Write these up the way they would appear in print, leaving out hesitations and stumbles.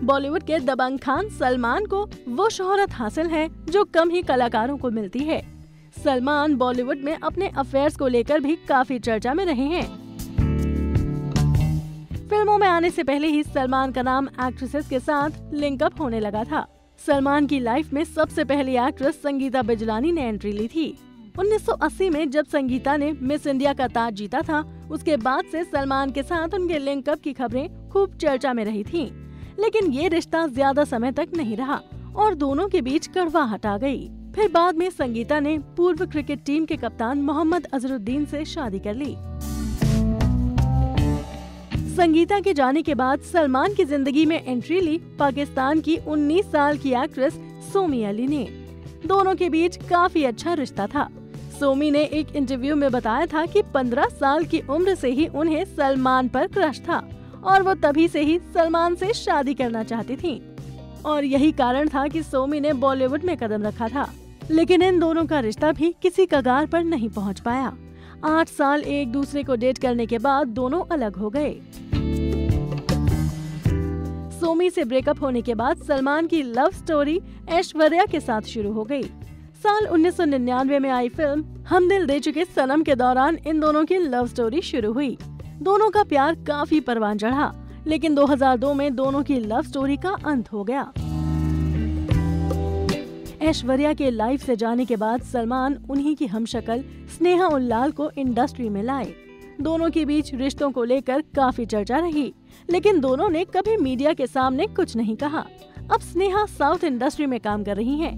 बॉलीवुड के दबंग खान सलमान को वो शोहरत हासिल है जो कम ही कलाकारों को मिलती है। सलमान बॉलीवुड में अपने अफेयर्स को लेकर भी काफी चर्चा में रहे हैं। फिल्मों में आने से पहले ही सलमान का नाम एक्ट्रेसेस के साथ लिंकअप होने लगा था। सलमान की लाइफ में सबसे पहली एक्ट्रेस संगीता बिजलानी ने एंट्री ली थी। 1980 में जब संगीता ने मिस इंडिया का ताज जीता था, उसके बाद से सलमान के साथ उनके लिंकअप की खबरें खूब चर्चा में रही थीं। लेकिन ये रिश्ता ज्यादा समय तक नहीं रहा और दोनों के बीच कड़वाहट आ गई। फिर बाद में संगीता ने पूर्व क्रिकेट टीम के कप्तान मोहम्मद अजहरुद्दीन से शादी कर ली। संगीता के जाने के बाद सलमान की जिंदगी में एंट्री ली पाकिस्तान की 19 साल की एक्ट्रेस सोमी अली ने। दोनों के बीच काफी अच्छा रिश्ता था। सोमी ने एक इंटरव्यू में बताया था कि 15 साल की उम्र से ही उन्हें सलमान पर क्रश था और वो तभी से ही सलमान से शादी करना चाहती थीं। और यही कारण था कि सोमी ने बॉलीवुड में कदम रखा था। लेकिन इन दोनों का रिश्ता भी किसी कगार पर नहीं पहुंच पाया। 8 साल एक दूसरे को डेट करने के बाद दोनों अलग हो गए। सोमी से ब्रेकअप होने के बाद सलमान की लव स्टोरी ऐश्वर्या के साथ शुरू हो गई। साल 1999 में आई फिल्म हम दिल दे चुके सनम के दौरान इन दोनों की लव स्टोरी शुरू हुई। दोनों का प्यार काफी परवान चढ़ा, लेकिन 2002 में दोनों की लव स्टोरी का अंत हो गया। ऐश्वर्या के लाइफ से जाने के बाद सलमान उन्हीं की हमशक्ल स्नेहा उल्लाल को इंडस्ट्री में लाए। दोनों के बीच रिश्तों को लेकर काफी चर्चा रही, लेकिन दोनों ने कभी मीडिया के सामने कुछ नहीं कहा। अब स्नेहा साउथ इंडस्ट्री में काम कर रही हैं।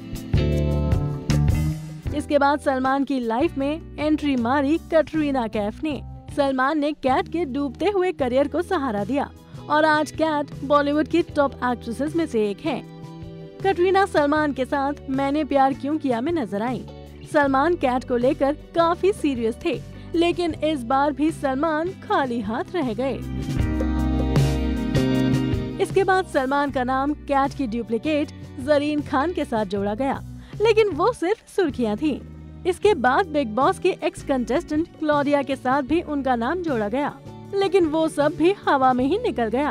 इसके बाद सलमान की लाइफ में एंट्री मारी कटरीना कैफ ने। सलमान ने कैट के डूबते हुए करियर को सहारा दिया और आज कैट बॉलीवुड की टॉप एक्ट्रेसेस में से एक है। कटरीना सलमान के साथ मैंने प्यार क्यों किया में नजर आई। सलमान कैट को लेकर काफी सीरियस थे, लेकिन इस बार भी सलमान खाली हाथ रह गए। इसके बाद सलमान का नाम कैट की डुप्लीकेट जरीन खान के साथ जोड़ा गया, लेकिन वो सिर्फ सुर्खियां थीं। इसके बाद बिग बॉस के एक्स कंटेस्टेंट क्लॉडिया के साथ भी उनका नाम जोड़ा गया, लेकिन वो सब भी हवा में ही निकल गया।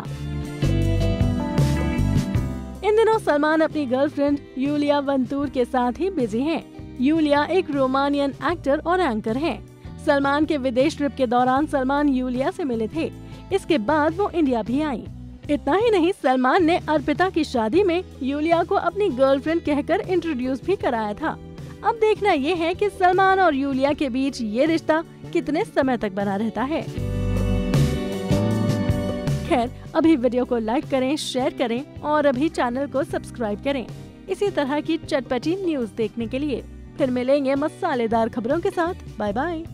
इन दिनों सलमान अपनी गर्लफ्रेंड यूलिया वंतूर के साथ ही बिजी हैं। यूलिया एक रोमानियन एक्टर और एंकर हैं। सलमान के विदेश ट्रिप के दौरान सलमान यूलिया से मिले थे। इसके बाद वो इंडिया भी आई। इतना ही नहीं, सलमान ने अर्पिता की शादी में यूलिया को अपनी गर्लफ्रेंड कहकर इंट्रोड्यूस भी कराया था। अब देखना ये है कि सलमान और यूलिया के बीच ये रिश्ता कितने समय तक बना रहता है। खैर, अभी वीडियो को लाइक करें, शेयर करें और अभी चैनल को सब्सक्राइब करें इसी तरह की चटपटी न्यूज देखने के लिए। फिर मिलेंगे मसालेदार खबरों के साथ। Bye bye.